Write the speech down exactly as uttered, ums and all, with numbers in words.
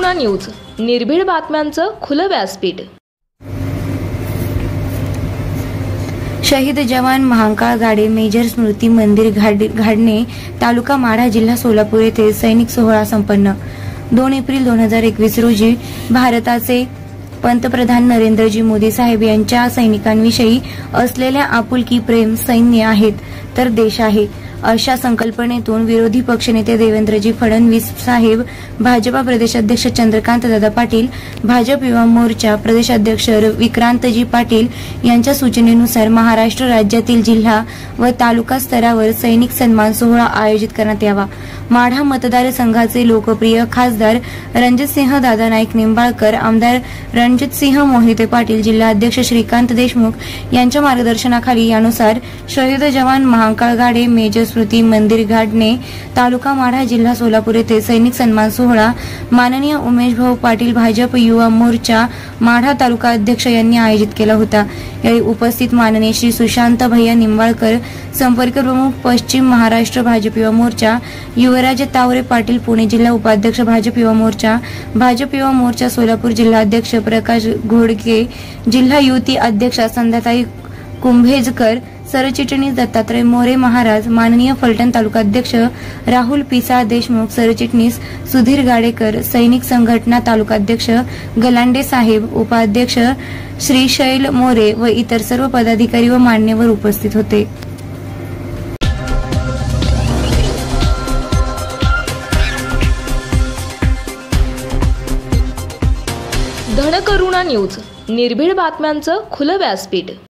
Dhankaruna news, निर्भीड बातम्यांचं खुलं व्यासपीठ। शहीद जवान महाकाळ गाडे मेजर स्मृती मंदिर घाडणे, तालुका माढा, जिल्हा सोलापूर येथे सैनिक सोहळा संपन्न। दोन एप्रिल दोन हजार एकवीस रोजी भारताचे पंतप्रधान नरेंद्रजी मोदी साहेब यांच्या सैनिकांविषयी असलेल्या आपुलकी प्रेम सैन्य आहेत तर देश आहे अशा संकल्पनेतून विरोधी पक्षनेते देवेंद्रजी फडणवीस साहेब, भाजपा प्रदेशाध्यक्ष चंद्रकांत दादा पाटील, भाजप युवा मोर्चा प्रदेशाध्यक्ष विक्रांतजी पाटील यांच्या सूचनेनुसार महाराष्ट्र राज्यातील जिल्हा व तालुका स्तरावर सैनिक सन्मान सोहळा आयोजित करण्यात यावा। माढा मतदारसंघाचे लोकप्रिय खासदार रणजितसिंह दादा नाईक निंबाळकर, आमदार रणजितसिंह मोहिते पाटील, जिल्हाध्यक्ष श्रीकांत देशमुख यांच्या मार्गदर्शनाखाली यानुसार शहीद जवान महाकाळ गाडे मेजर स्मृती मंदिर घाडणे, तालुका माढा, जिल्हा सोलापूर येथे सैनिक सन्मान सोहळा माननीय उमेश भाऊ पाटील, भाजप युवा मोर्चा माढा तालुका अध्यक्ष यांनी आयोजित केला होता। यावेळी उपस्थित माननीय श्री सुशांत भैया निंबाळकर, संपर्क प्रमुख पश्चिम महाराष्ट्र भाजप युवा मोर्चा, युवराज तावरे पाटील, पुणे जिल्हा उपाध्यक्ष भाजप युवा मोर्चा, भाजप युवा मोर्चा सोलापूर जिल्हा अध्यक्ष प्रकाश घोडके, जिल्हा युवती अध्यक्षा संध्याताई कुंभेजकर, सरचिटणीस दत्तात्रय मोरे महाराज, माननीय फलटण तालुका अध्यक्ष राहुल पिसाळ देशमुख, सरचिटणीस सुधीर गाडेकर, सैनिक संघटना तालुका अध्यक्ष गलांडे साहेब, उपाध्यक्ष श्री शैल मोरे व इतर सर्व पदाधिकारी व मान्यवर उपस्थित होते। धनकरुणा न्यूज, निर्भीड बातम्यांचं खुलं व्यासपीठ।